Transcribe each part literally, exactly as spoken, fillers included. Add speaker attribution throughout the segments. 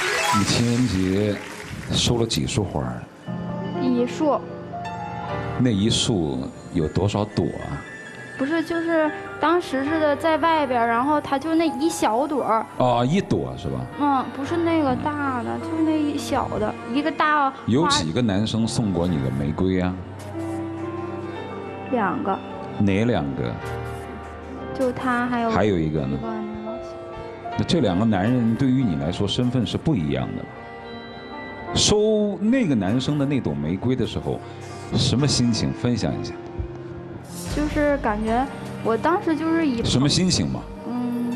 Speaker 1: 你情人节收了几束花？
Speaker 2: 一束。
Speaker 1: 那一束有多少朵啊？
Speaker 2: 不是，就是当时是的在外边，然后他就那一小朵。
Speaker 1: 哦，一朵是吧？
Speaker 2: 嗯，不是那个大的，就是那一小的，一个大。
Speaker 1: 有几个男生送过你的玫瑰啊？
Speaker 2: 两个。
Speaker 1: 哪两个？
Speaker 2: 就他还有。
Speaker 1: 还有一个呢？那这两个男人对于你来说身份是不一样的。收那个男生的那朵玫瑰的时候，什么心情？分享一下。
Speaker 2: 就是感觉，我当时就是以
Speaker 1: 什么心情嘛？
Speaker 2: 嗯，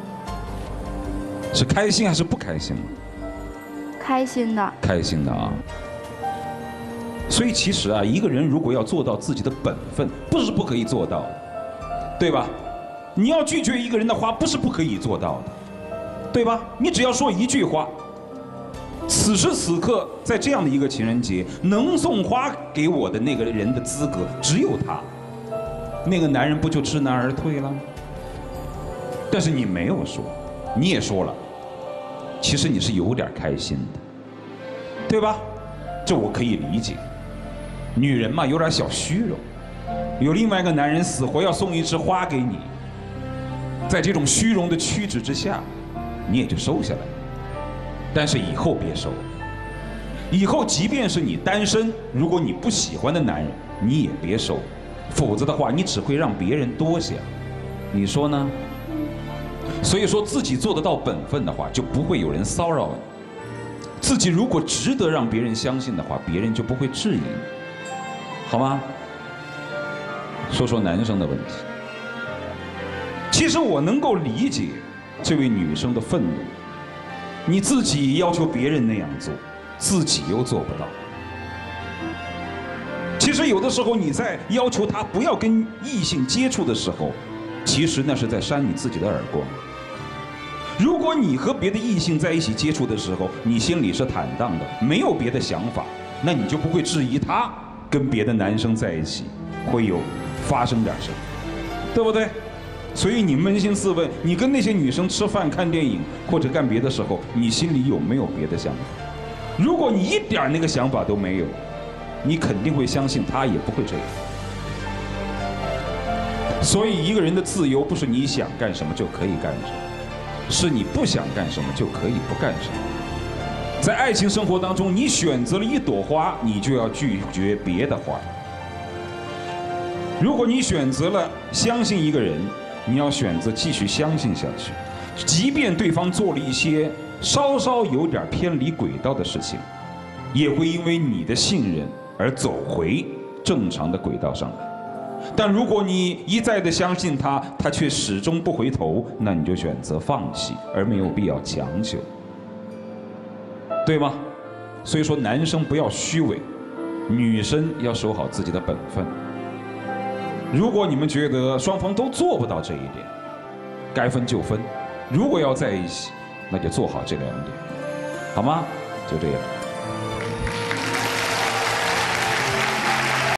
Speaker 1: 是开心还是不开心嘛？
Speaker 2: 开心的。
Speaker 1: 开心的啊。所以其实啊，一个人如果要做到自己的本分，不是不可以做到的，对吧？你要拒绝一个人的花，不是不可以做到的，对吧？你只要说一句话。此时此刻，在这样的一个情人节，能送花给我的那个人的资格只有他。那个男人不就知难而退了？但是你没有说，你也说了，其实你是有点开心的，对吧？这我可以理解。女人嘛，有点小虚荣，有另外一个男人死活要送一枝花给你，在这种虚荣的驱使之下，你也就收下来了。但是以后别收了，以后即便是你单身，如果你不喜欢的男人，你也别收。否则的话，你只会让别人多想，你说呢？所以说自己做得到本分的话，就不会有人骚扰你。自己如果值得让别人相信的话，别人就不会质疑你，好吗？说说男生的问题。其实我能够理解这位女生的愤怒，你自己要求别人那样做，自己又做不到。其实有的时候你在要求他不要跟异性接触的时候，其实那是在扇你自己的耳光。如果你和别的异性在一起接触的时候，你心里是坦荡的，没有别的想法，那你就不会质疑他跟别的男生在一起会有发生点什么，对不对？所以你扪心自问，你跟那些女生吃饭、看电影或者干别的时候，你心里有没有别的想法？如果你一点那个想法都没有，你肯定会相信他也不会这样。所以一个人的自由不是你想干什么就可以干什么，是你不想干什么就可以不干什么。在爱情生活当中，你选择了一朵花，你就要拒绝别的花。如果你选择了相信一个人，你要选择继续相信下去，即便对方做了一些稍稍有点偏离轨道的事情，也会因为你的信任而走回正常的轨道上来。但如果你一再的相信他，他却始终不回头，那你就选择放弃，而没有必要强求，对吗？所以说，男生不要虚伪，女生要守好自己的本分。如果你们觉得双方都做不到这一点，该分就分。如果要在一起，那就做好这两点，好吗？就这样。